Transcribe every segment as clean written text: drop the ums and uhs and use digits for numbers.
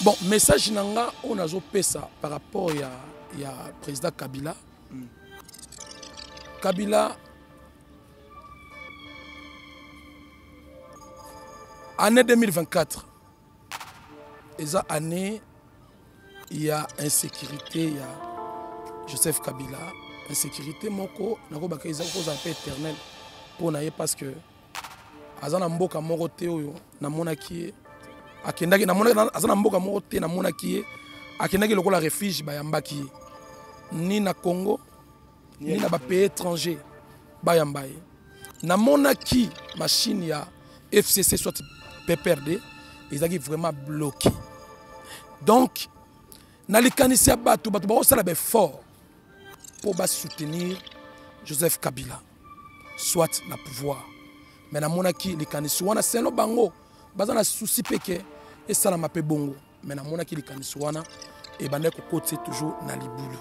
Bon, message nanga on a pesa par rapport à président Kabila. Kabila année 2024. Et ça année il y a insécurité, il y a Joseph Kabila, insécurité moko nako bakaiza cause un peu éternel pour naie parce que azana mboka moko te oyo na monaki akendaki na monaki azana mboka moko te na monaki akendaki lokola refuge bayambaki ni na Congo ni na ba pays étranger bayambaye na monaki machine ya FCC soit PPRD ils ont vraiment bloqué donc na likanisi ya batu ba osala be fort pour soutenir Joseph Kabila soit na pouvoir mais na monaki likanisi wana selo bango baza na souci peke et ça na mape bongo mais na monaki likanisi wana et bande ko côté toujours na libulu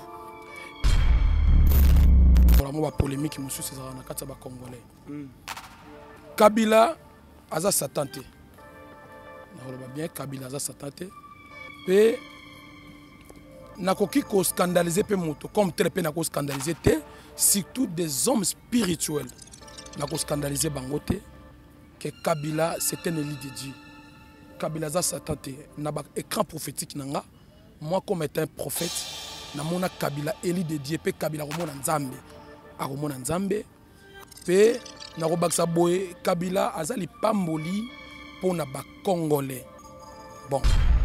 pour la polémique monsieur César na kata ba congolais Kabila aza satante na roba bien Kabila aza satante pe nakoki ko scandaliser pe moto comme tel pe nako scandaliser te surtout des hommes spirituels nako scandaliser bangote que Kabila c'est un élu de Dieu. Kabila za satante na ba écran prophétique nanga moi comme étant un prophète na mona Kabila élu de Dieu pe Kabila komona nzambe a komona nzambe pe na ko baksa boye Kabila azali pamboli pona ba congolais bon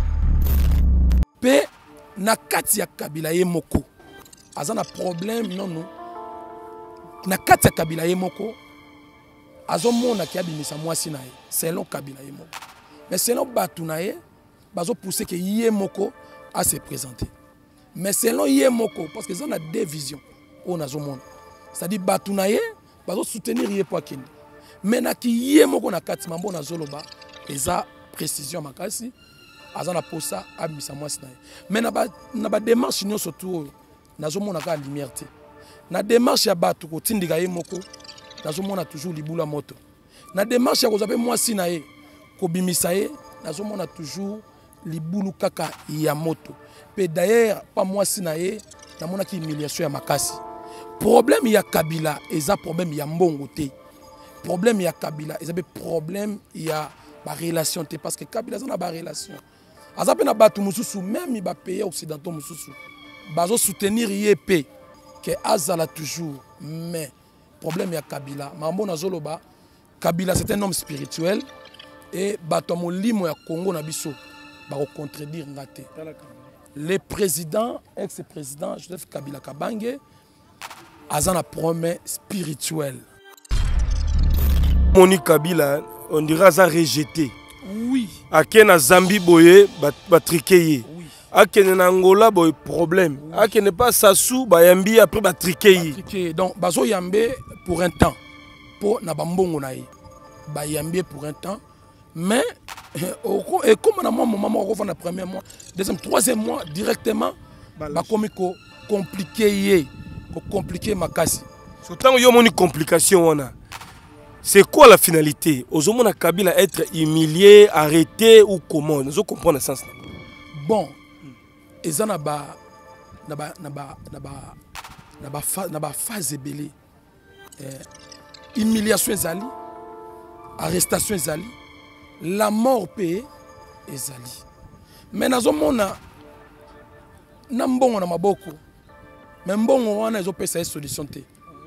pe na kati ya Kabila ye moko azana problème non na kati ya Kabila ye moko azomona ki abimisa mwasi na ye selon Kabila ye moko mais selon batu na ye bazo pousser que ye moko a se présenter mais selon ye moko parce que ça a deux visions on azomona c'est-à-dire batu na ye bazo soutenir ye pour kende mais na ki ye moko na kati mambo na zoloba eza précision makasi azana posa abimisa mwasi na ye mais na ba démarche nyo surtout nazomona ka lumière te na démarche ya batu ko tindika ye moko nazomona toujours libula moto na démarche ya kozape mwasi na ye ko bimisa ye nazomona toujours libulu kaka ya moto pe d'ailleurs pas mwasi na ye namona ki humiliation ya makasi problème ya Kabila eza problème ya mbongo te problème ya Kabila eza be problème ya ba relation te parce que Kabila zana ba relation azape na batu mususu même ba pays occidentaux mususu bazo soutenir yep que azala toujours mais problème ya Kabila mambo na zoloba Kabila c'est un homme spirituel et bato molimo ya Congo na biso ba contredire ngate le président ex-président Joseph Kabila Kabange azana promesse spirituelle Moni Kabila on dirait ça rejeté. Oui. Akena Zambie boye ba triquer. Oui. Akena Angola boye problème. Oui. Akena pas Sassou ba yambi après ba triquer. Donc bazo yambe pour un temps. Pour na bambongo na ye. Ba yambe pour un temps mais et comme na moment on na premier mois, deuxième, troisième mois directement ba komi ko compliqué makasi. Surtout yo moni complication wana. C'est quoi la finalité? Ozomona Kabila être humilié, arrêté ou comment? Nous comprenons le sens. Bon, et ça n'a pas phase belé. Humiliation ezali, arrestation ezali, la mort payée ezali. Mais nazomona na mbongo na maboko. Mais mbongo wana ezopesa solution te.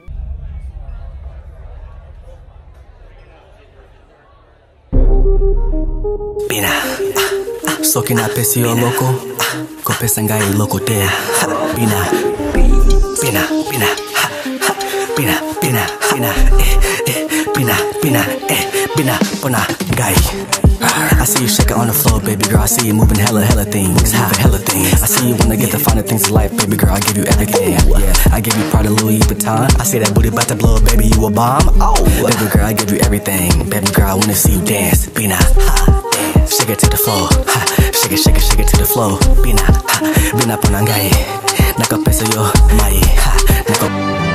Pina, soki na pesi yo loko, ko pesa ngai loko te. Pina, pina, pina, pina, pina, pina, pina, pina, pina, pona ngai. I see you shaking on the floor, baby girl. I see you moving hella things, hella things. I see you wanna get the finer things in life, baby girl. I give you everything. Yeah, I give you part of Louis Vuitton. I see that booty about to blow, baby. You a bomb. Oh, baby girl, I give you everything. Baby girl, I wanna see you dance. Pina, shake it to the floor. Shake it, shake it, shake it to the floor. Pina, pina ponangai. Naka pesa yo mai. Naka.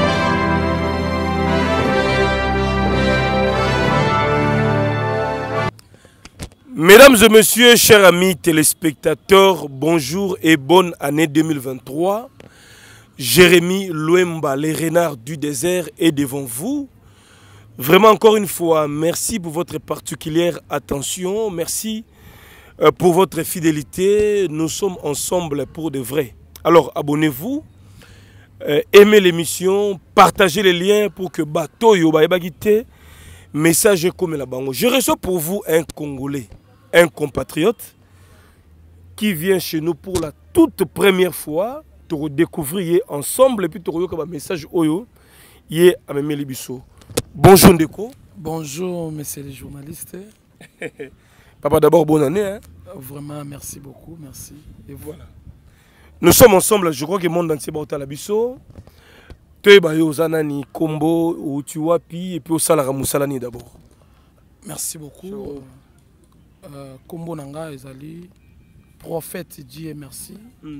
Mesdames et messieurs, chers amis téléspectateurs, bonjour et bonne année 2023. Jérémy Louemba, les renards du désert, est devant vous. Vraiment, encore une fois, merci pour votre particulière attention. Merci pour votre fidélité. Nous sommes ensemble pour de vrai. Alors, abonnez-vous, aimez l'émission, partagez les liens pour que Bato Yoba Ebagite, message comme la bango. Je reçois pour vous un Congolais, un compatriote qui vient chez nous pour la toute première fois. Pour découvrir ensemble et puis tu as un message oyo yé amemeli biso. Bonjour Ndeko. Bonjour messieurs les journalistes. Papa, d'abord bonne année hein? Vraiment merci beaucoup, merci. Et voilà. Nous sommes ensemble, je crois que le monde entier va la biso. Tu es au Zanani Kombo ou tu wapi et puis au Salara Moussalani d'abord. Merci beaucoup. Kombo Nanga ezali prophète Dieu merci.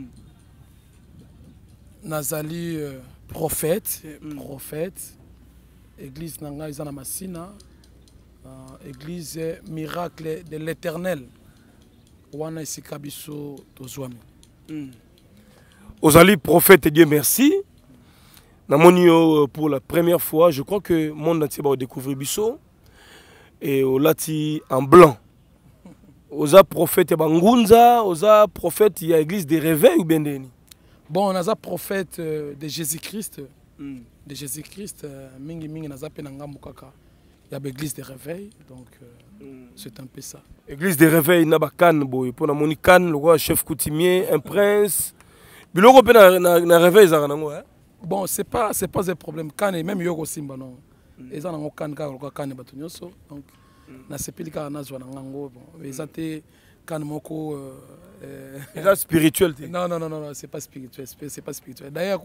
Nazali prophète, église Nanga Izana Massina, église miracle de l'éternel. Wana Isikabiso Tozwami. Ozali prophète Dieu merci. Namonio pour la première fois, je crois que le monde entier va découvrir Bisso. Et au lati en blanc. Oza prophète Bangunza, oza prophète il y a église des réveils ou bendeni. Bon, on a un prophète de Jésus-Christ. De Jésus-Christ, mingi mingi naza penanga mukaka. Il y a l'église des réveils, donc c'est un peu ça. Église des réveils na bakan boy pour na moni kan le roi chef coutumier, un prince. Biloko pe na réveil za nango hein. Bon, c'est pas un problème kan et même yoko simba non. Eza nango kan ka ko kan batu nyoso. Donc na sepilika na zwa nango bon. Ezate kan moko c'est spirituel. Non, c'est pas spirituel. C'est pas spirituel. D'ailleurs,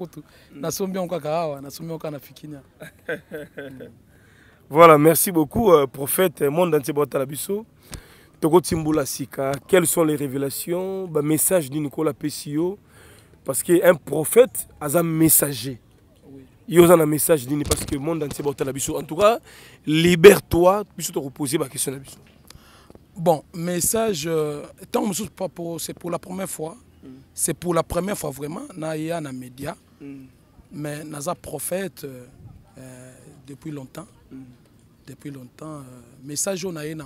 voilà, merci beaucoup, prophète, monde entier Botalabiso. Togo Timbula Sika, quelles sont les révélations, le message de Nicolas Pessio, parce qu'un prophète a un messager. Il y a un message parce que le monde entier Botalabiso. En tout cas, libère-toi, puis te reposer la question. Bon, message, c'est pour la première fois. C'est pour la première fois vraiment. Il y a un média. Mais nous avons prophète depuis longtemps. Depuis longtemps. Message, on a un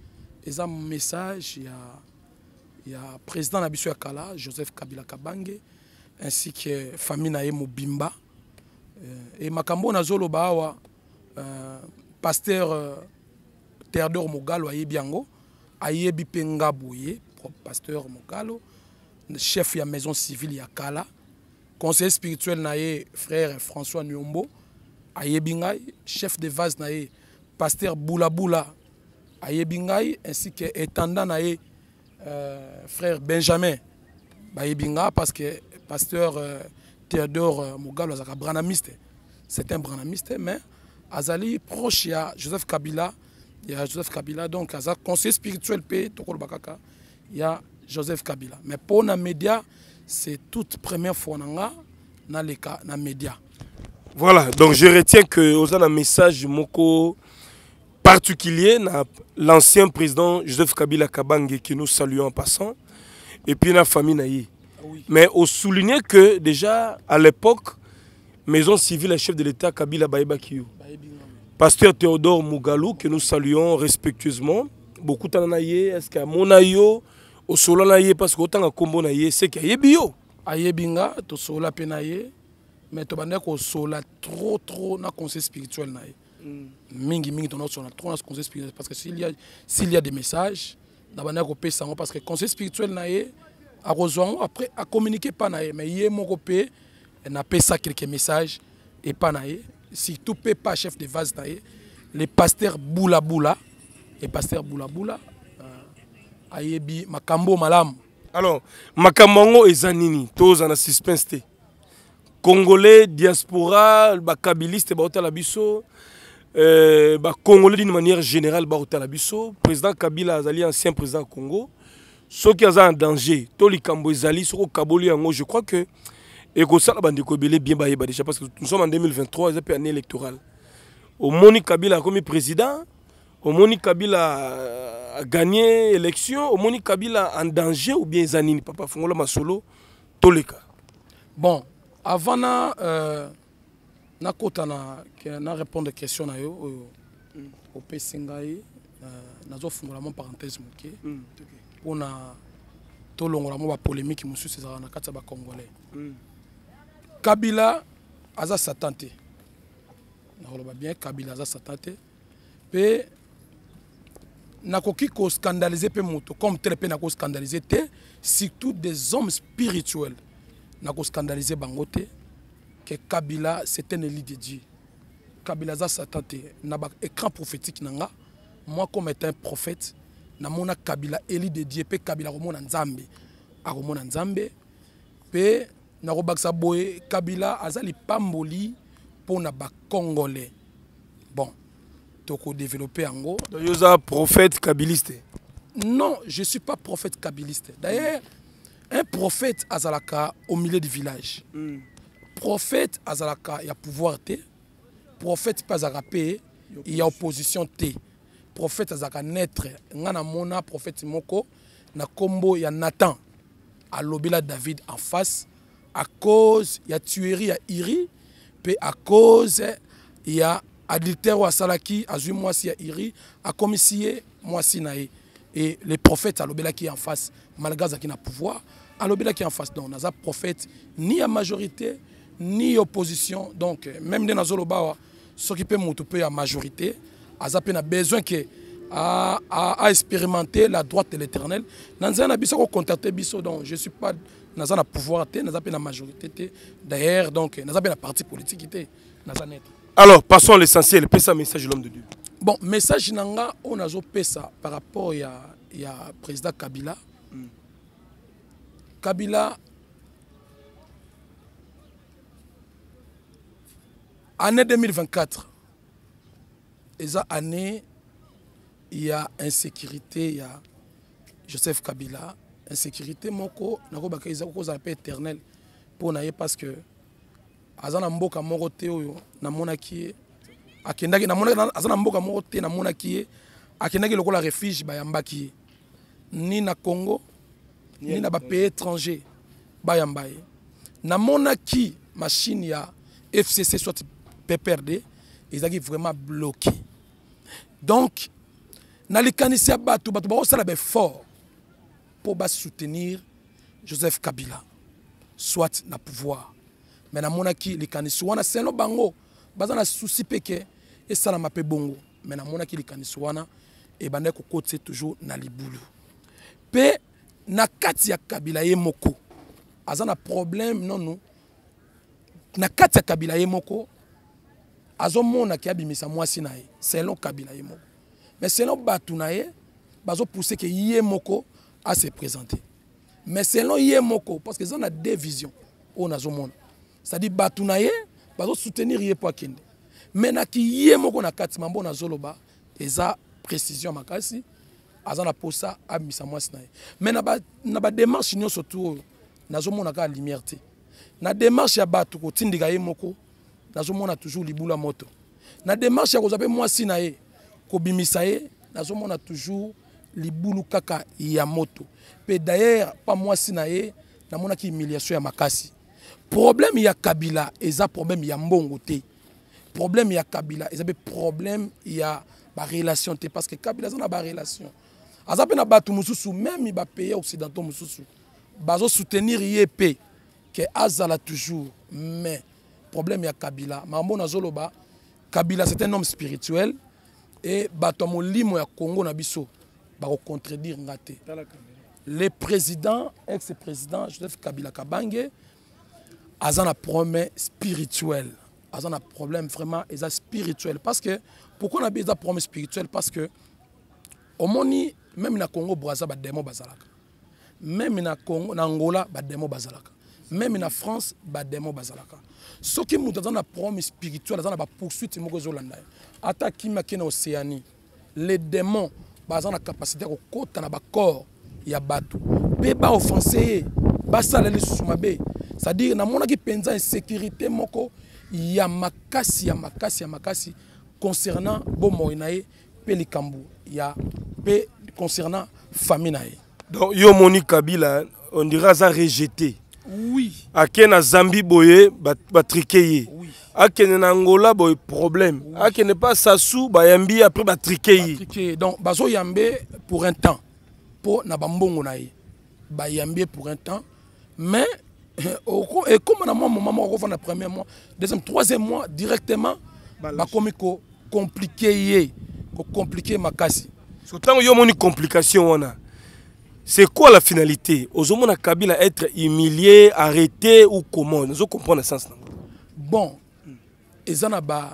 message. Il y a le président Nabissou Yakala, Joseph Kabila Kabange, ainsi que la famille Naye Mobimba. Et Makambo Nazolo Bawa, pasteur Théodore Mogalo Ayebiango. Ayebi Pengabouye, pasteur Mogalo, chef de la maison civile Yakala, conseiller spirituel naé frère François Nyombo, Ayebingay, chef de vase naé pasteur Boula Ayebingay, ainsi que étendant naé frère Benjamin Ayebinga, parce que pasteur Théodore Mogalo est un branamiste. C'est un branamiste, mais Azali proche à Joseph Kabila. Il y a Joseph Kabila, donc, à conseiller spirituel, il y a Joseph Kabila. Mais pour les médias, c'est toute première fois dans les cas dans les médias. Voilà, donc je retiens que vous avez un message moko particulier à l'ancien président Joseph Kabila Kabange que nous saluons en passant, et puis la famille Naïe. Oui. Mais on soulignait que déjà à l'époque, maison civile et chef de l'État Kabila Baïbakiou. Pasteur Théodore Mugalou, que nous saluons respectueusement. Beaucoup d'anaïe, est-ce qu'il y a mon aïe, au solanaïe, parce qu'autant à combo naïe, c'est qu'il y a bio. Ayebinga, to sola penaïe, mais to bande ko sola trop na conseil spirituel naïe. Mingi ton autre sola trop na conseil spirituel, parce que s'il y a des messages, na bande ko pesa parce que conseil spirituel naïe, à rejoindre après à communiquer pas naïe, mais yé mon copé, na pesa quelques messages et pas naïe. Si tout peut pas chef de vase naïe, les pasteurs Boula ayebi makambo malam. Alors makambo ezanini tous en suspense te congolais diaspora ba kabiliste ba otala biso ba congolais d'une manière générale ba otala biso président Kabila azali ancien président Congo ceux qui sont en danger to likambo ezali soko kaboli yango je crois que et que ça bande ko belé bien ba déjà parce que nous sommes en 2023 c'est année électorale au Moni Kabila comme président au Moni Kabila gagné l'élection, au Moni Kabila en danger ou bien Zanini, Papa Fongola Masolo, tous les cas. Bon, avant na kota na répondre aux questions na yo au Pesingai nazo fungola mon parenthèse moké pour na to longola mo ba polémique musu César na kata ba congolais. Kabila aza satanté. Na roloba bien Kabila aza satanté. Pe nakoki ko scandaliser pe moto comme tel pe nako scandaliser te surtout des hommes spirituels. Nako scandaliser bangote que Kabila c'est un élu de Dieu. Kabila za satanté na ba écran prophétique nanga moi comme étant un prophète na mona Kabila élu de Dieu pe Kabila romona nzambe a romona nzambe pe na robaksa boye Kabila azali pamboli pour na ba congolais. Bon, toko développer ango. Donc vous êtes prophète kabiliste? Non, je suis pas prophète kabiliste. D'ailleurs, un prophète azalaka au milieu du village. Prophète azalaka il y a pouvoir te. Prophète pas azarapé, il y a opposition te. Prophète azalaka naître ngana mona prophète moko na kombo ya Nathan à l'obéla David en face à cause il y a tuerie à Iri puis à cause il y a adultère à Salaki à Zui Moisi à Iri à commissaire Moisi nae et les prophètes à l'obéla qui est en face malgré qui n'a pouvoir à l'obéla qui est en face donc naza prophète ni à majorité ni opposition donc même dans Zoloba ce qui peut monter à majorité Azapé a besoin que à expérimenter la droite de l'Éternel. Nanzana biso contacter biso donc je suis pas nazana pouvoir té nazapé la majorité té d'ailleurs donc nazapé la parti politique té nazana. Alors passons à l'essentiel, pesa message de l'homme de Dieu. Bon, message nanga on azo pesa par rapport ya président Kabila. Kabila année 2024 eza année il y a insécurité, il y a Joseph Kabila, insécurité moko nako bakaiza ko za paix éternel pour naye parce que azana mboka moko te oyo na monaki akendaki na monaki azana mboka moko te na monaki akendaki lokola refuge bayambaki ni na Congo ni na ba pays étranger bayambaye na monaki machine ya FCC soit PPRD ils ont vraiment bloqué. Donc, dans les canisiers, ça a fort pour soutenir Joseph Kabila, soit na pouvoir. Mais dans monaki les canisiers, c'est un bango, bazana souci peke et ça n'a pas bongo. Mais dans monaki les canisiers, et bande ko côté toujours na libulu. Pe na kati ya Kabila yemoko, azana problème non non. Na kati ya Kabila yemoko. Azomona ki abimisa mwasi nae selon Kabila yemoko mais selon batu nae bazo pousser que yemoko à se présenter mais selon yemoko parce que ils ont deux visions on azomona c'est-à-dire batu nae bazo soutenir yepo akende mais na ki yemoko na kati mambo na zoloba eza précision makasi azana posa abimisa mwasi nae mais na ba démarche nyo surtout nazomona ka lumière te na démarche ya batu ko tindika yemoko nazomona toujours libula moto na démarche ya kozape mwasi na ye kobimisa ye nazomona toujours libulu kaka ya moto pe d'ailleurs pas mwasi na ye namona ki humiliation ya makasi problème ya Kabila eza problème ya mbongo te problème ya Kabila eza be problème ya ba relation te parce que Kabila zana ba relation azape na batu mususu même ba pays occidentaux mususu bazo soutenir ye pe que azala toujours mais problème ya Kabila mambo na zoloba Kabila c'est un homme spirituel et batomo limo ya Congo na biso ba contredire ngate le président ex-président Joseph Kabila Kabange azana problème spirituel azana problème vraiment eza spirituel parce que pourquoi on a besoin problème spirituel parce que au moni même na Congo Brazza ba démon bazalaka même na Congo na Angola ba démon bazalaka même na France ba démon bazalaka ce qui nous donne un problème spirituel dans la poursuite moko zolanda ata kima kena Océanie les démons bazana capacité ko kota na ba corps ya batu pe ba offenser ba sala les sumabe c'est-à-dire na mona ki penza insécurité moko ya makasi concernant bomo inaye pe likambu ya pe concernant famille na ye. Donc yo moni Kabila on dira ça rejeté. Oui. Akena Zambie boye ba triquer. Oui. Akena na Angola boye problème. Oui. Akena pas Sassou ba yambi après ba triquer. Donc bazo yambe pour un temps. Pour na bambongo na ye. Ba yambe pour un temps mais et comme na moment on na premier mois, deuxième, troisième mois directement ba comme compliqué makasi. Surtout yo moni complication on a. C'est quoi la finalité? Ozomona Kabila être humilié, arrêté ou comment? Nous comprenons le sens. Bon, et ça n'a pas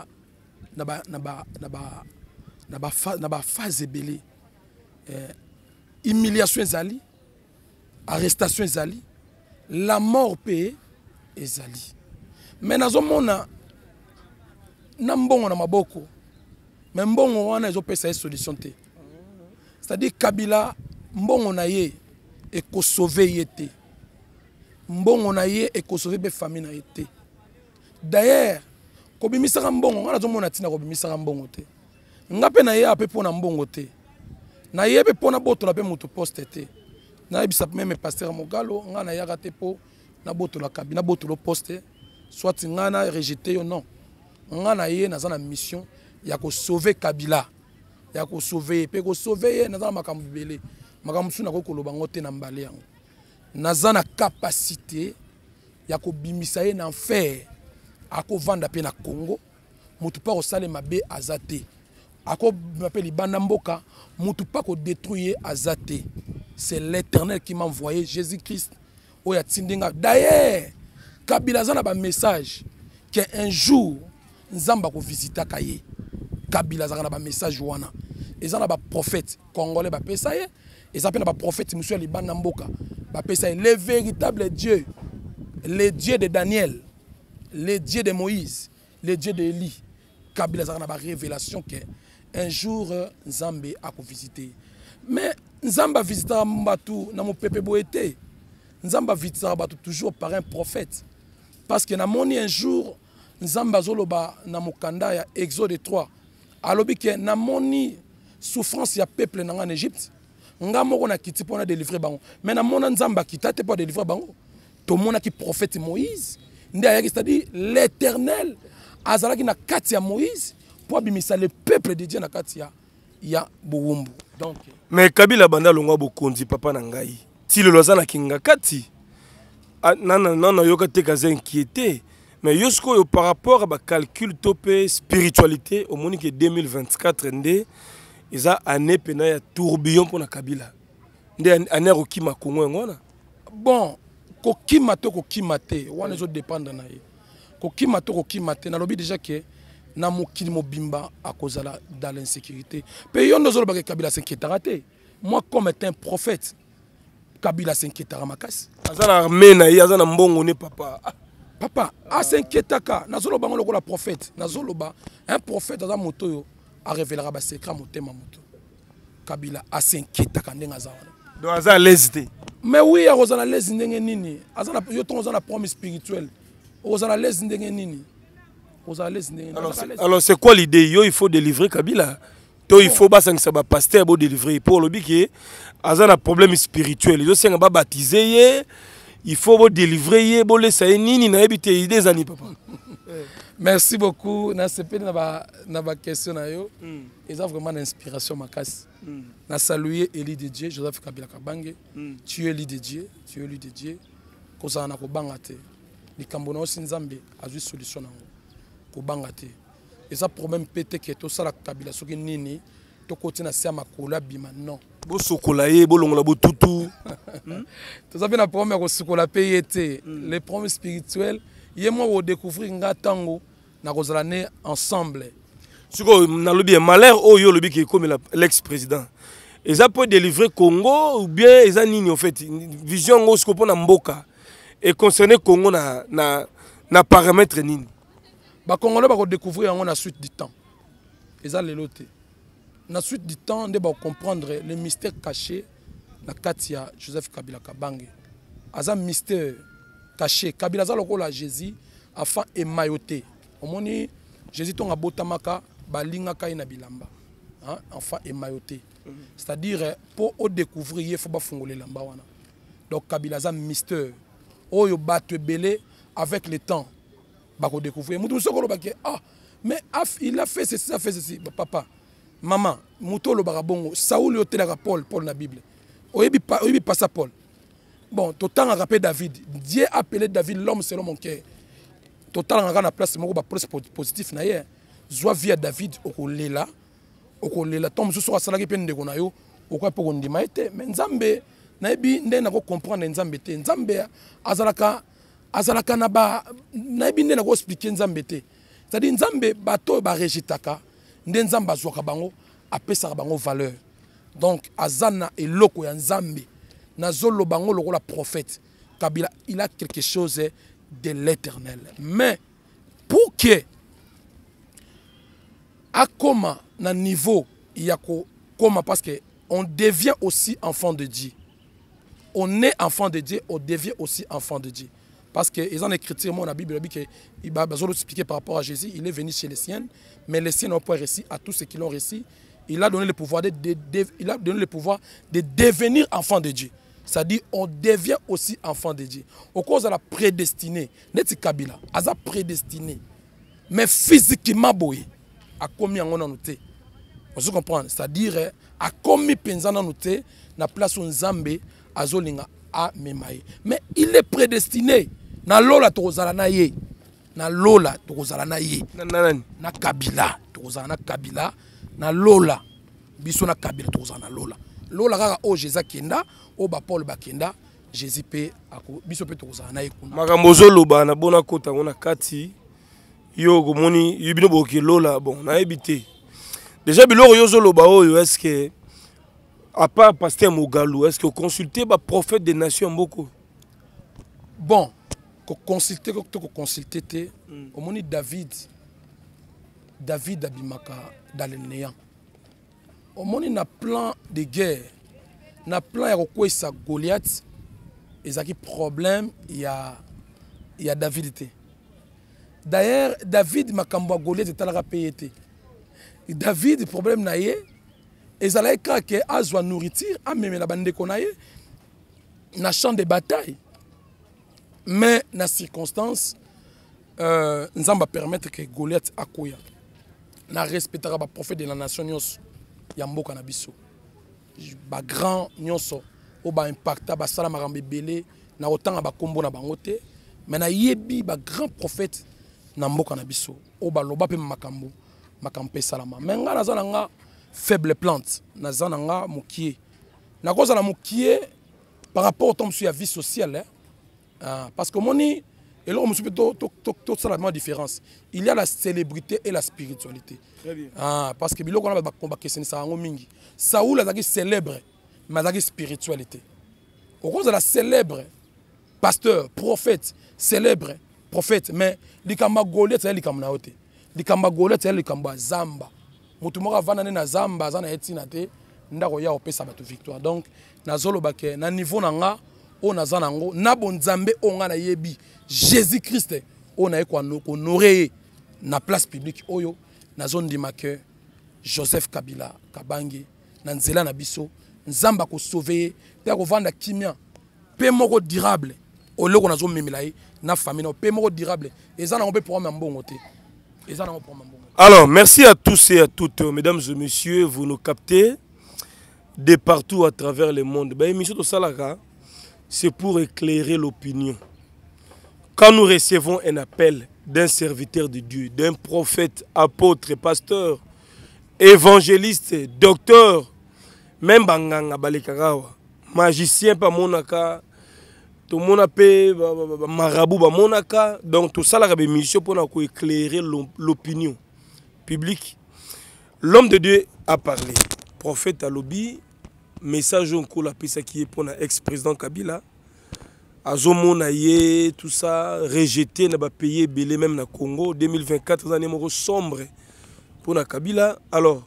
phase belé. Humiliation ezali, arrestation ezali, la mort payée ezali. Mais nazomona nambongo na maboko. Mais mbongo wana ezopesa solution te. C'est-à-dire Kabila mbongo na ye et ko sauver yete. Mbongo na ye et ko sauver be famille na yete. D'ailleurs, ko bimisaka mbongo ngana zomona tina ko bimisaka mbongo te. Ngape na ye ape pona mbongo te. Na ye pe pona boto la pe mutu poste te. Na yebisa même pasteur Mogalo ngana yaka te po na boto la Kabila boto lo poste soit ngana rejeté yo non. Ngana ye na za mission ya ko sauver Kabila. Ya ko sauver pe ko sauver na za makambu belé. Makambu suna ko koloba ngote na mbale yango. Naza na capacité ya ko bimisa ye na enfer. Ako vanda pe na Congo. Mutu pa ko sale mabe azate. Ako m'appelle libanda mboka, mutu pa ko détruire azate. C'est l'Éternel qui m'a envoyé Jésus-Christ. Oya tindinga. D'ailleurs, Kabila za na ba message que un jour Nzamba ko visita kaye. Kabila za na ba message wana. Et ça na ba prophète congolais ba pesa ye. Et ça na ba prophète monsieur libanda mboka. Ba pesa ye le véritable Dieu. Le Dieu de Daniel. Le Dieu de Moïse. Le Dieu de Élie. Kabila za na ba révélation que un jour Nzambe a ko visiter. Mais Nzamba visitera mbatu na mo pepe boete. Nzamba visitera batu toujours par un prophète. Parce que na moni un jour Nzamba zoloba na mokanda ya Exode 3. Alobi ke na moni souffrance ya peuple na en Égypte. Nga moko na kiti pona délivrer bango. Mais na mona Nzamba kitate pour délivrer bango. To mona ki prophète Moïse. Ndi ayaki c'est-à-dire l'Éternel azalaki na kati ya Moïse pour bimisa le peuple de Dieu na kati ya Bowumbu. Donc mais Kabila banda longwa bokonzi papa na ngai. Ti le loza na kinga kati. Non yoka te kaza inquiété. Mais yosko par rapport à ba calcul topé spiritualité au moni que 2024 ndé eza année pena ya tourbillon pour na Kabila. Ndé année okima Congo ngona. Bon, kokima te wana zo dépendre na ye. Kokima te na lobi déjà que na mokili mobimba à cause de l'insécurité. Pe yondo zo ba Kabila s'inquiétera te. Moi comme étant un prophète Kabila s'inquiétera makasi. Azana armée na ye azana mbongo ne papa. Papa, a s'inquiétaka, nazolo bango lokola prophète, nazolo ba un prophète aza moto yo a révélera ba secret motema moto. Kabila a s'inquiétaka ndenga za wana. Donc aza l'aise. Mais oui, azana l'aise ndenge nini? Azana yo ton azana promise spirituelle. Azana l'aise ndenge nini? Azana l'aise ndenge nini? Alors c'est quoi l'idée? Yo il faut délivrer Kabila. To il faut basangisa ba pasteur bo délivrer pour le biké azana problème spirituel. Yo senga ba baptiser. Il faut vous délivrer, vous laisser nini na habiter des années papa. Merci beaucoup. Na sepeli na ba question na yo. Ils ont vraiment l'inspiration makasi. Na saluer Élie de Dieu, Joseph Kabila Kabange. Tu es Élie de Dieu, tu es Élie de Dieu. Ko za na ko bangate. Likambo na osi Nzambe azui solution na ko bangate. Et ça problème pété que to sala Kabila soki nini to kotina sia makola bima non. Bo sokolaye bo longola bo tutu. Tout ça bien la première ko sokola payer té les problèmes spirituels yemo wo découvrir ngatango na kozalane ensemble. Siko na lobi malheur oyo lobi ki comme l'ex-président. Eza peut délivrer Congo ou bien eza nini en fait vision ngo siko pona mboka et concerner Congo na paramètre nini. Ba Congolais ba ko découvrir en la suite du temps. Eza leloté. Na suite du temps, on va comprendre les mystères cachés dans Katia Joseph Kabila Kabange. Aza mystère caché. Kabila za lokola Jésus afin emayoté. Omoni Jésus ton abotamaka balinga kai na bilamba. hein, enfant émailloté. C'est-à-dire, pour découvrir, il faut pas fongoler là-bas. Donc, Kabila a un mystère. Oh, il bat belé avec le temps. Bah, on découvrir. Ah, mais il a fait ceci, ça fait ceci. Bah, papa, maman, Mouto le barabongo, Saoul yote la Paul na Bible. Oyebi pas ça Paul. Bon, total a rappelé David. Dieu a appelé David l'homme selon mon cœur. Total a la place, mon plus positif na hier. Zoa via David okolela. Okolela tombe sur la salade peine de gonayo. Okwa po ndima ete. Mais Nzambe na ebi nde na ko comprendre Nzambe te. Nzambe azalaka na ba na ebi nde na ko expliquer Nzambe te. C'est-à-dire Nzambe bato ba rejitaka nde Nzambe azwaka bango apesa bango valeur. Donc azana eloko ya Nzambe na zolo bango lokola prophète. Kabila il a quelque chose de l'éternel. Mais pour que à comment na niveau il y a comment parce que on devient aussi enfant de Dieu. On est enfant de Dieu, on devient aussi enfant de Dieu. Parce que ils ont écrit dans la Bible il va expliquer par rapport à Jésus, il est venu chez les siens, mais les siens n'ont pas réussi à tous ceux qui l'ont réussi. Il a donné le pouvoir de devenir enfant de Dieu. C'est-à-dire on devient aussi enfant de Dieu. Au cause de la prédestinée, neti Kabila, aza prédestiné. Mais physiquement boy, a commis en noté. Vous comprenez? C'est-à-dire a commis penzana noté na place Nzambe azolinga a memaye. Mais il est prédestiné. Na lola tozala na ye. Na lola tozala na ye. Na Kabila tozala na Kabila. Na lola biso na Kabila tozala na lola. Lola kaka o Jésus kenda o ba Paul bakenda Jésus pe ako biso pe tozala na ye kuna. Makambo zoloba na bona kota ngona kati yo gomoni yibino boki lola bon na ebité. Déjà biloko yo zoloba oyo est-ce que à part pasteur Mogalou, est-ce que vous consultez le prophète des nations beaucoup? Bon, consulter, au moment David abimaka dans le néant. Au moment na plan de guerre, na plan ya kokwesa Goliath, ezaki problème il y a David té. D'ailleurs David makambo Goliath etalaka payé té. David problème na ye et ça là que azwa nourriture a même la bande konaye na champ de bataille mais na circonstance nzamba permettre que Goliath akoya na respectera ba prophète de la nation nyos ya mboka na biso ba grand nyonso o ba impacta ba sala makambe belé na otanga ba kombo na bango te mais na yebi ba grand prophète na mboka na biso o ba loba pe makambo salama mais nga nazana nga faible plante nazana nga mukie na cause na mukie par rapport au temps sur la vie sociale parce que moni et là on se peut tout ça la différence il y a la célébrité et la spiritualité. Très bien. Parce que biloko na ba combat que c'est ça ngo mingi Saoul azaki célèbre mais azaki spiritualité au cause de la célèbre pasteur prophète célèbre prophète mais likamba Goliath c'est likamba na ote likamba Goliath c'est likamba zamba mutu moko avana na zamba azana etina te ndako ya opesa bato victoire donc nazolo bake na niveau nanga o nazana ngo na bonzambe onga na yebi Jésus Christ on a ko honorer na place publique oyo nazone di make Joseph Kabila Kabange na nzela na biso nzamba ko sauver pe ko vanda kimia pe moko durable o loko nazo memelaye na famille pe moko durable ezana on peut programme mbongo te ezana on programme mbongo. Alors, merci à tous et à toutes, mesdames et messieurs, vous nous captez de partout à travers le monde. L'émission de Salaka, c'est pour éclairer l'opinion. Quand nous recevons un appel d'un serviteur de Dieu, d'un prophète, apôtre, pasteur, évangéliste, docteur, même banganga balekagawa, magicien pa monaka, tout le monde appelle marabout pa monaka, donc tout ça la mission pour éclairer l'opinion public. L'homme de Dieu a parlé. Prophète Alobi, message on coule à qui est pour l'ex-président Kabila. Azomonaye, tout ça, rejeté, n'a pas payé belé même na Congo. 2024, année sombre pour la Kabila. Alors,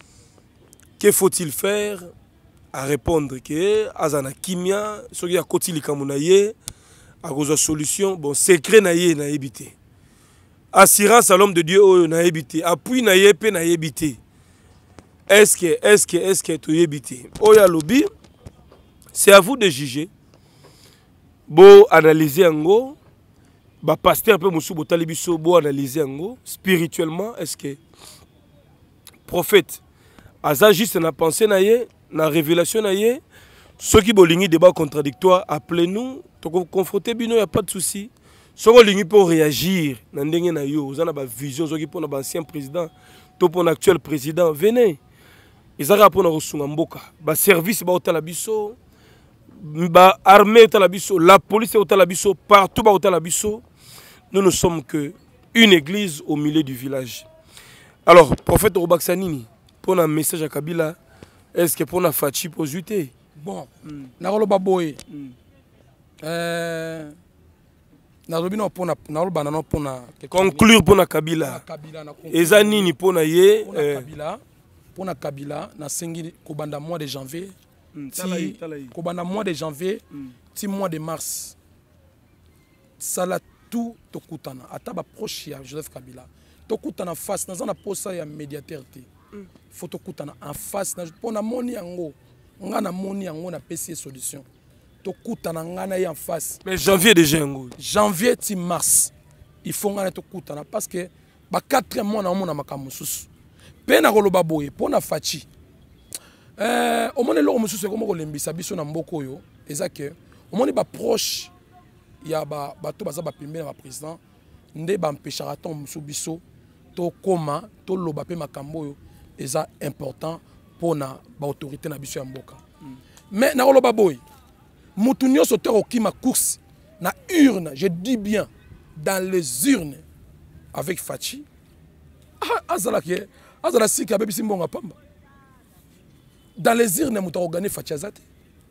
que faut-il faire? À répondre que Azana Kimia, ce qui a côté li kamunaye, à cause de solution, bon, secret naye na évité. Assurance à l'homme de Dieu na habité, appui na yepé na habité. est-ce que tu habité Oya lobby, c'est à vous de juger. Bo analyser ango, ba pasteur peu musu botali biso bo analyser ango spirituellement. Est-ce que prophète aza juste na pensée na ye, na révélation na ye, ceux qui bolingi débat contradictoire, appelez-nous, to confronter bino, y a pas de souci. Ceux qui bolingi pour réagir, na ndenge na yo, vous avez ba vision, ceux qui pour na ancien président, to pour l'actuel président, venez. Ils ont pour na rosunga mboka, ba service ba otala biso, ba armée otala biso, la police otala biso, partout ba otala biso. Nous ne sommes que une église au milieu du village. Alors, prophète Robaksanini, pour un message à Kabila, est-ce que pour un Fachi pour juter? Bon, Narolo Baboy. Narobino pour Narolo Banano pour conclure pour Kabila. Ezanini pour Naye. Kabila. Pour Kabila, na sengi kobanda mois de janvier. Kobanda mois de janvier, ti mois de mars. Sala tout tokutana. Ataba proche ya Joseph Kabila. Tokutana face, na zana posa ya médiateur te. Faut tokutana en face, na pona moni yango. Ngana moni yango na PC solution. Tokutana ngana en face. Mais janvier déjà yango. Janvier ti mars. Il faut ngana tokutana parce que ba 4 mois na mona makamususu. Pena koloba boye pona fachi. Omoni lo mususu ko moko lembisa biso na mboko yo, ezake omoni ba proche ya ba bato baza ba pembeni na ba président nde ba empêchera ton musu biso to koma to loba pe makambo yo eza important pona ba autorité na biso ya mboka. Mais na koloba boye mutu nyonso te okima course na urne, je dis bien dans les urnes avec Fachi. Azala sika bebi simbonga pamba. Dans les urnes, nous avons gagné Fachi Azate.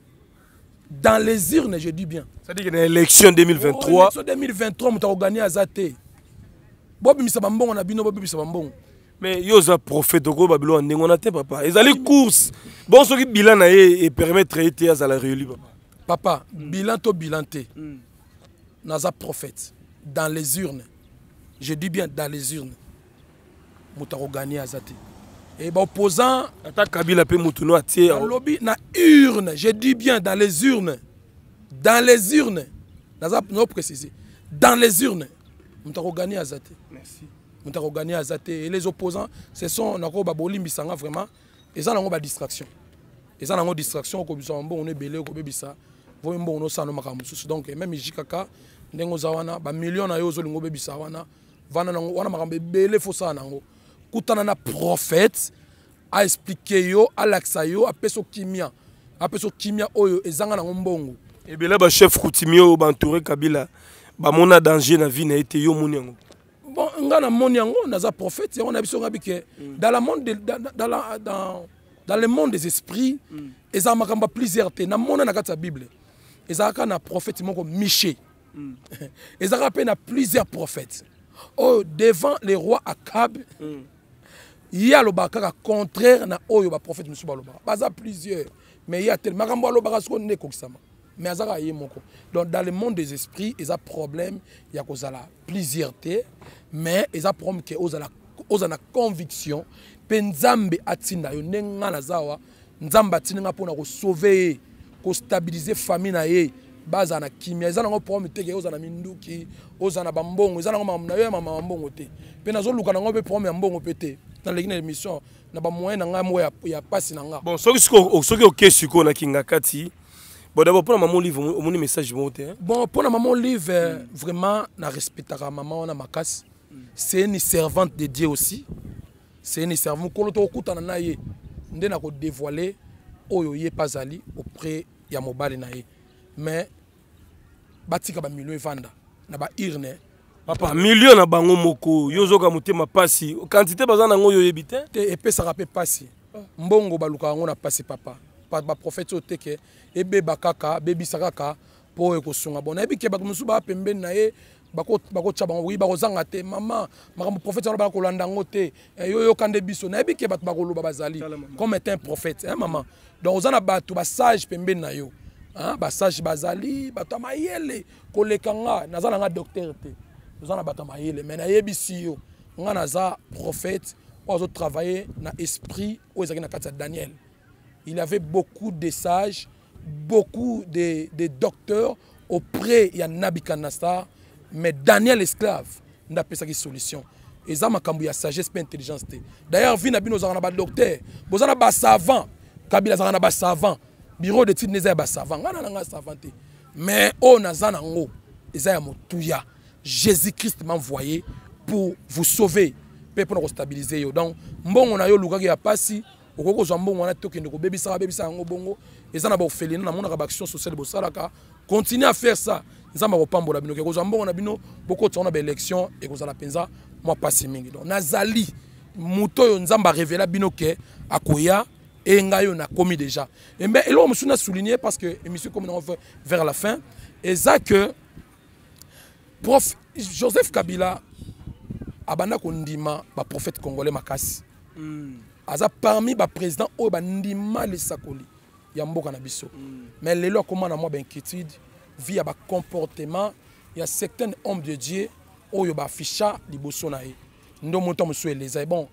Dans les urnes, je dis bien. C'est-à-dire que dans l'élection 2023. L'élection 2023, nous avons gagné Azate. Bobi Misabambon, on a bino Bobi Misabambon. Mais yoza prophète Ogo Babylone, on a papa. Ils allaient course. Bon, ce qui bilan et permettre de à la réélu papa. Papa, bilan to bilanté. Naza prophète. Dans les urnes. Je dis bien dans les urnes. Nous avons gagné Azate. Et bah opposant attaque Kabila pe mutuno atie dans lobby na urne, je dis bien dans les urnes. Dans les urnes. Nous préciser. Dans les urnes. Nous avons gagné Azate. Merci. Nous avons gagné Azate et les opposants ce sont nako ba bolimbi sanga vraiment et ça nango ba distraction. Et ça nango distraction ko biso bon on est belé ko bebisa. Vo mbo no sano makamusu donc même jikaka ndengo zawana ba millions na yo zo lingo bebisa wana vana nango wana makambe belé fo sa nango. Koutana na prophète a expliqué yo a laksa yo a peso kimia oyo ezanga na ngombongo et bien là ba chef coutumier ba entouré Kabila ba mona danger na vie na été yo moni yango bon ngana moni yango naza prophète on a biso ngabike dans le monde dans le monde des esprits ezanga makamba plusieurs te na mona na kata Bible ezaka na prophète moko Miché ezaka pe na plusieurs prophètes oh devant les rois Akab il y a le bakaka contraire na oyo ba prophète musu baloba baza plusieurs mais il y a tellement makambo aloba ko ne kokisama mais azaka yemoko donc dans le monde des esprits ils a problème il y a kozala plusieurs té mais ils a problème que ozana conviction pe nzambe atinda yo nenga na zawa nzambe atinga pona ko sauver ko stabiliser famille na ye baza na kimia ezana ngo problème te ke ozana minduki ozana bambongo ezana ngo mama na yo mama bambongo te pe nazo luka na ngo pe problème ya mbongo pété dans l'émission na ba moyen na nga mo ya passe na nga bon soki okesiko na kinga kati bon d'abord pour maman livre mon message monté bon pour maman livre vraiment na respectera maman na makas c'est une servante de Dieu aussi c'est une servante ko to okutana na ye nde na ko dévoiler oyo ye pazali auprès ya mobali na ye mais batika ba millions vanda na ba irne papa million na bango moko yozoka mutema pasi quantité bazana ngo yo yebite te epesa rapé pasi mbongo baluka ngo na pasi papa ba prophète oteke ebe bakaka bebisa kaka po ekosunga bona ebike bamusu ba pembeni na ye bako tshaba ngo ba kozanga te mama makambo prophète aloba ko landa ngo te yo kande biso na ebike bat bakoloba bazali comme est un prophète hein maman donc ozana bato ba sage pembeni na yo hein ba sage bazali bato mayele kolekanga nazana nga docteur te ozana bato mayele mais na yebisi yo nga naza prophète on a travaillé dans l'esprit où ils ont Daniel. Il avait beaucoup de sages, beaucoup de docteurs auprès de Nabucodonosor, mais Daniel esclave n'a pas de solution. Et ça m'a cambié sagesse et intelligence. D'ailleurs, vi na bino za na ba docteur, bozana ba savant, Kabila za na ba savant, bureau d'études neza ba savant, ngana nga savanté. Mais on a za nango, ezaya motuya. Jésus-Christ m'a envoyé pour vous sauver, pour nous stabiliser. Donc, mbongo na yo lukaki ya pasi, okoko zo mbongo na tokende ko bebisa ngo bongo, ezana ba ofelina na mona ka action sociale bo salaka. Continuez à faire ça. Nous avons pas bino ke ko zo mbongo na bino, boko tsona ba élection et ko za la penza moi pasi mingi. Donc nazali muto yo nzamba révéla bino ke akoya et ngayo na commis déjà. Et ben elo musuna souligner parce que émission comme on va vers la fin, et ça que prof Joseph Kabila abanda kondima ba prophète congolais makasi. Aza parmi ba président o ba ndima le sakoli ya mboka na biso. Mais lelo comment na moi ba inquiétude via ba comportement il y a certains hommes de Dieu oyo ba afficha liboso na ye. Ndo monto muso eleza bon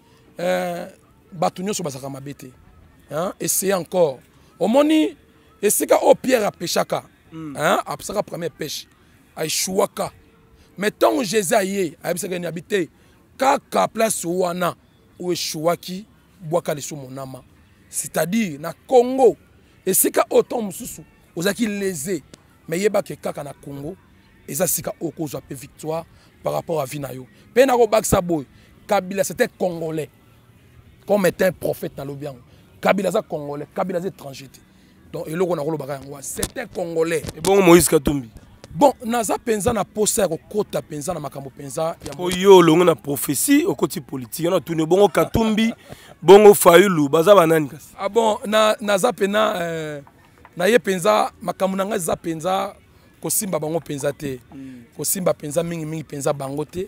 batunyo so basaka mabete. Hein, essayez encore. Omoni esika o Pierre a pêchaka. Hein, apsaka première pêche. Ay chouaka. Mais tant que Jésus aye, ayebisaka ni habité kaka place wana ou chouaki boaka leso monama. C'est-à-dire na Congo esika autant mususu ozaki lésé mais yeba ke kaka na Congo eza sika okozwa pe victoire par rapport à Vinayo. Pe na ko baksa boy Kabila c'était congolais. Comme était un prophète dans l'Obiang. Kabila c'est congolais, Kabila c'est étranger. Donc et loko na rolo baka ngwa c'était congolais. Et bon Moïse Katumbi. Bon, naza penza na posa ko kota penza na makambo penza ya oyo longo na prophétie au côté politique na tourner bongo Katumbi bongo Fayulu baza banani kasi. Ah bon, naza pena na ye penza makambo nanga za penza ko simba bango penza te. Ko simba penza mingi penza bango te.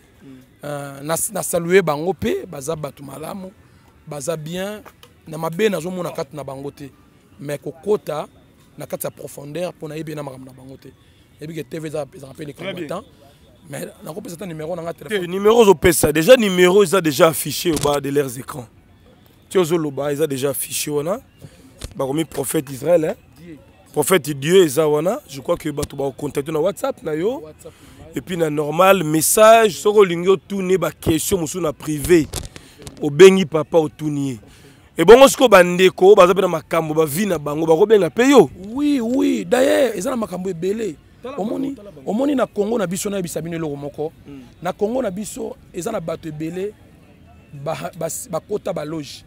Na saluer bango pe baza batu malamu, baza bien na mabe na zo mona kat na bango te. Mais ko kota na kat sa profondeur pour na yebe na makambo na bango te. Et puis que TV ça rappelle les combattants. Mais on a un numéro dans notre téléphone. Numéro ça déjà numéro ils ont déjà affiché au bas de leurs écrans. Tu os le bas ils ont déjà affiché on comme prophète d'Israël hein. Prophète Dieu Isawana, je crois que tu vas contacter na WhatsApp na yo. Et puis na normal message sur lingo tourner ba question musu na privé. Au bengi papa au tournier. Et bon on se ko bandeko baza na makambo ba vie na bango ba ko benga peyo. Oui, d'ailleurs ils ont makambo ebele. Omoni na Congo na biso na bisabino loko moko na Congo na biso eza na bato ebele bakota ba loge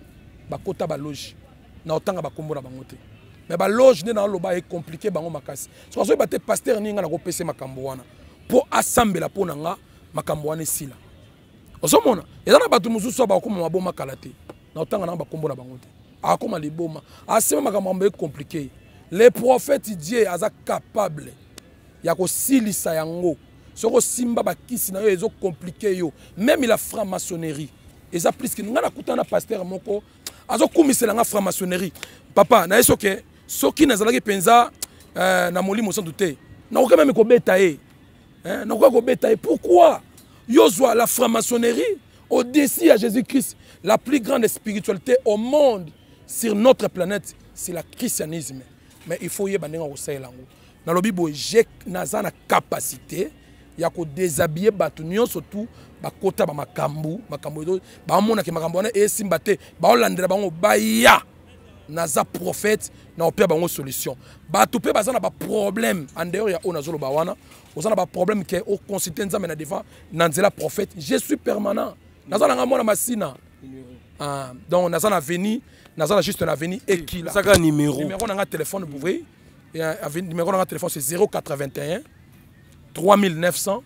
na otanga bakombo na bango te mais ba loge ne na loba est compliqué bango makasi so so bate pasteur ninga na ko pese makambo wana po assemble la pona nga makambo wana sila osomona eza na bato mususu ba ko maboma kala te na otanga na bakombo na bango te akoma liboma asema makambo est compliqué. Les prophètes Dieu aza capable ya ko silisa yango soko simba bakisi na yo ezo compliqué yo même la franc-maçonnerie eza plus que ngana kutana pasteur moko azo kumisela nga franc-maçonnerie papa na yeso ke soki nazalaki penza na molimo sans doute na ko même ko beta e hein na ko beta e pourquoi yozwa la franc-maçonnerie au-dessus à Jésus-Christ la plus grande spiritualité au monde sur notre planète c'est le christianisme. Mais il faut y aller dans le langue. Dans le Bible, j'ai une capacité ya ko déshabiller batunyo surtout bakota ba makambu ba mona ke makambo na esimbate ba olandela bango baya naza prophète na opia bango solution ba to pe bazana ba problème en dehors ya ona zolo ba wana ozana ba problème ke o consulter nzambe na devant nanzela prophète je suis permanent nazana nga mona masina donc nazana veni nazana juste na veni et qui là ça numéro na nga téléphone vous voyez numéro na nga téléphone c'est 081 3900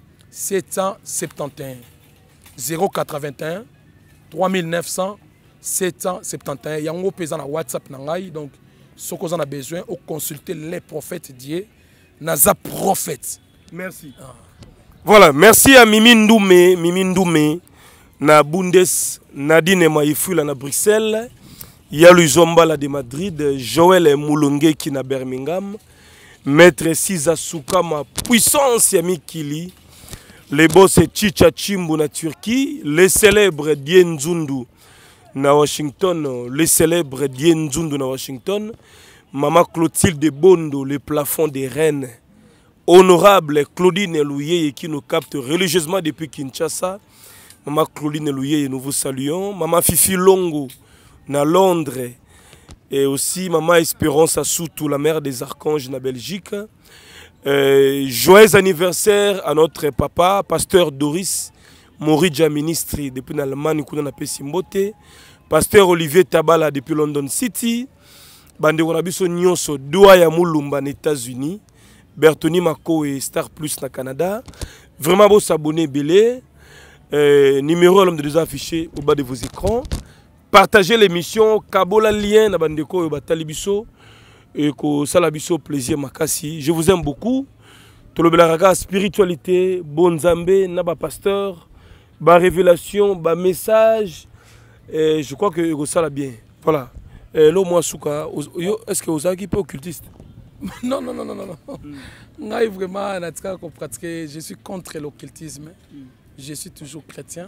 771 081 3900 771 yango pesa na WhatsApp na ngai donc ce qu'on a besoin au consulter les prophètes Dieu naza prophète. Merci. Voilà, merci à Mimi Ndoumé na Bundes Nadine Maïfula na Bruxelles, Yalu Zombala de Madrid, Joël Moulongue qui na Birmingham, Maître Siza Soukama puissance ya Mikili, Les boss Chicha Chimbu na Turquie, les célèbres Dien Zundu na Washington, les célèbres Dien Zundu na Washington, Maman Clotilde Bondo, le plafond des reines, honorable Claudine Louye qui nous capte religieusement depuis Kinshasa. Maman Claudine Louye, nous vous saluons. Maman Fifi Longo na Londres et aussi Maman Espérance Assoutou, la mère des archanges na Belgique. Joyeux anniversaire à notre papa, pasteur Doris Moridja Ministri depuis l'Allemagne, Kuna Simbote, pasteur Olivier Tabala depuis London City, Bande Wanabiso Nyonso, Douaya Moulumba aux États-Unis, Bertoni Mako et Star Plus na Canada. Vraiment beau s'abonner, belé. Numéro à l'homme de deux affichés au bas de vos écrans. Partagez l'émission, Kabola lien na Bandeko et Batalibiso. Et que ça biso plaisir makasi. Je vous aime beaucoup. Tolobelaraka spiritualité, bon zambé, naba pasteur, ba révélation, ba message. Et je crois que ça la bien. Voilà. L'eau moi souka. Est-ce que vous avez qui peut occultiste? Non. Moi vraiment pratiquer. Je suis contre l'occultisme. Je suis toujours chrétien.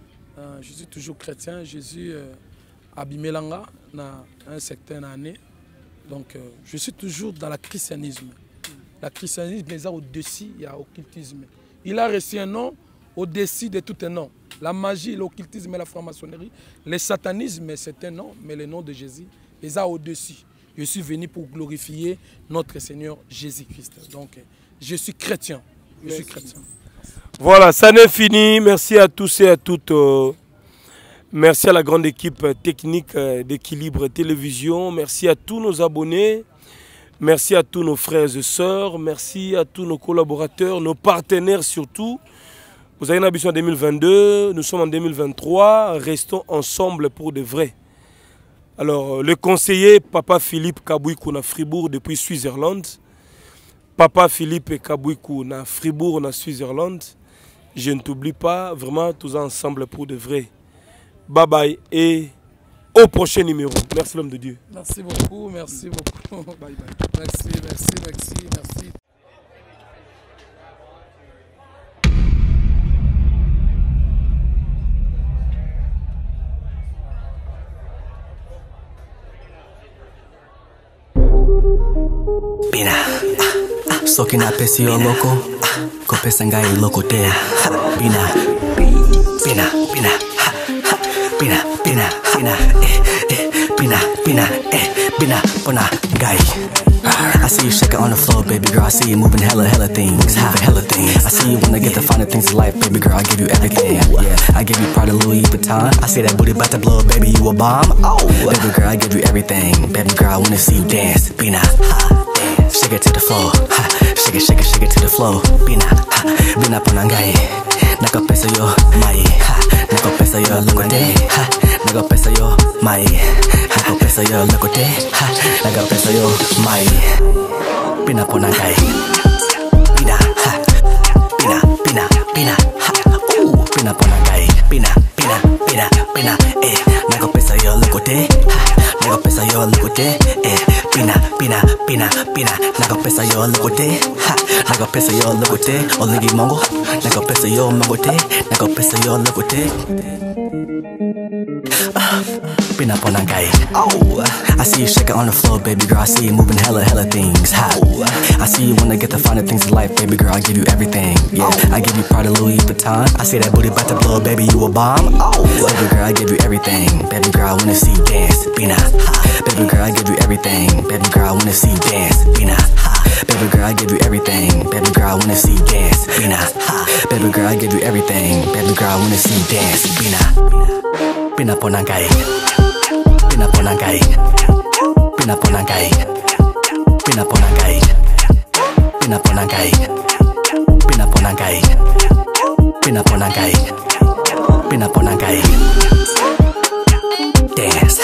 Jésus abîmé langa na un certain année. Donc, je suis toujours dans le christianisme. Le christianisme est au-dessus, il y a l'occultisme. Il a reçu un nom au-dessus de tout un nom. La magie, l'occultisme et la franc-maçonnerie. Le satanisme, c'est un nom, mais le nom de Jésus est au-dessus. Je suis venu pour glorifier notre Seigneur Jésus-Christ. Donc, je suis chrétien. Voilà, ça n'est fini. Merci à tous et à toutes. Merci à la grande équipe technique d'Équilibre Télévision. Merci à tous nos abonnés. Merci à tous nos frères et sœurs. Merci à tous nos collaborateurs, nos partenaires surtout. Vous avez une ambition en 2022. Nous sommes en 2023. Restons ensemble pour de vrai. Alors, le conseiller Papa Philippe Kabouikou na Fribourg depuis Suisse-Irlande. Papa Philippe Kabouikou na Fribourg na Suisse-Irlande. Je ne t'oublie pas. Vraiment, tous ensemble pour de vrai. Bye bye et au prochain numéro. Merci l'homme de Dieu. Merci beaucoup. Bye bye. Merci. Pina, soki na pesi yo loko, kopesa ngai loko te. Pina, pina. Pina, pona, guy. I see you shaking on the floor, baby girl. I see you moving hella things. I see you wanna get the finer things in life, baby girl. I give you everything. Yeah, I give you part of Louis Vuitton. I see that booty about to blow, baby. You a bomb. Oh, baby girl, I give you everything. Baby girl, I wanna see you dance. Pina, dance, shake it to the floor. Shake it to the floor. Pina, pona, guy. Nakapesa yo, mai. Nakapesa yo, lokote. Nakapesa yo, mai. Nakapesa yo, lokote. Nakapesa yo, mai. Pina pona guy. Pina, ooh, pina pona guy. Pina, nakapesa yo, lokote. Nakapesa yo, lokote. Pina, nakapesa yo, lokote. Nakapesa yo, lokote. Olingi mongo. Nakapesa yo, mongote. Nakapesa yo, lokote. Pin up on that guy. Oh, I see you shaking on the floor, baby girl. I see you moving hella things. I see you wanna get the finer things in life, baby girl. I give you everything. Yeah, I give you part of Louis Vuitton. I see that booty about to blow, baby. You a bomb. Oh, baby girl, I give you everything. Baby girl, I wanna see you dance. Pina, baby girl, I give you everything. Baby girl, I wanna see you dance. Pina, baby girl, I give you everything. Baby girl, I wanna see you dance. Pina, baby girl, I give you everything. Baby girl, I wanna see you dance. Pina pona guy. Pina pona guy. Pina pona guy. Pina pona guy. Pina pona guy. Pina pona guy. Pina pona guy. Pina pona guy. Dance.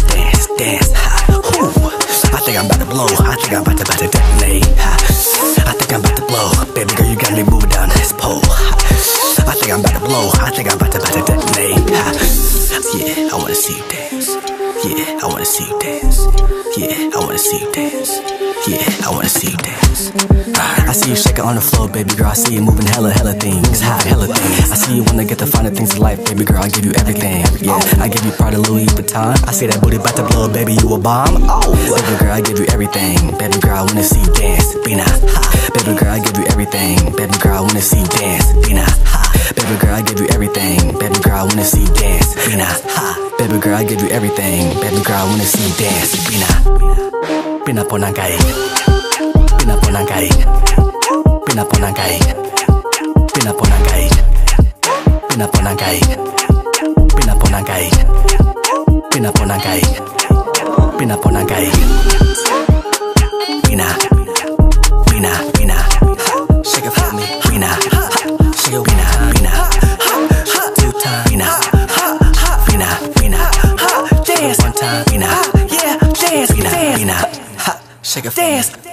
Ooh, I think I'm about to blow. I think I'm about to detonate. I think I'm about to blow. Baby girl, you got me moving down this pole. I think I'm about to blow. I think I'm about to detonate. Yeah, I wanna see you dance. Yeah, I wanna see you dance. Yeah, I wanna see you dance. Yeah, I wanna see you dance. I see you shaking on the floor, baby girl. I see you moving hella things, hella things. I see you wanna get the finer things in life, baby girl. I give you everything. Yeah, I give you part of Louis Vuitton. I see that booty about to blow, baby. You a bomb. Oh, baby girl, I give you everything. Baby girl, I wanna see you dance. Bina, ha. Baby girl, I give you everything. Baby girl, I wanna see you dance. Bina, ha. Baby girl, I give you everything. Baby girl, I wanna see you dance. Bina, ha. Baby girl, I give you everything. Baby girl, I wanna see you dance. Bina, Bina ponangai. Bina ponangai. Bina ponangai. Bina ponangai. Bina ponangai. Bina ponangai. Bina ponangai. Bina ponangai. Bina. Bina. Bina. Shake it for me. Bina. Shake it. Bina. Bina. 2 times. Bina. Bina. Bina. Dance 1 time. Bina. Yeah. Dance. Bina. Bina. Shake it for me.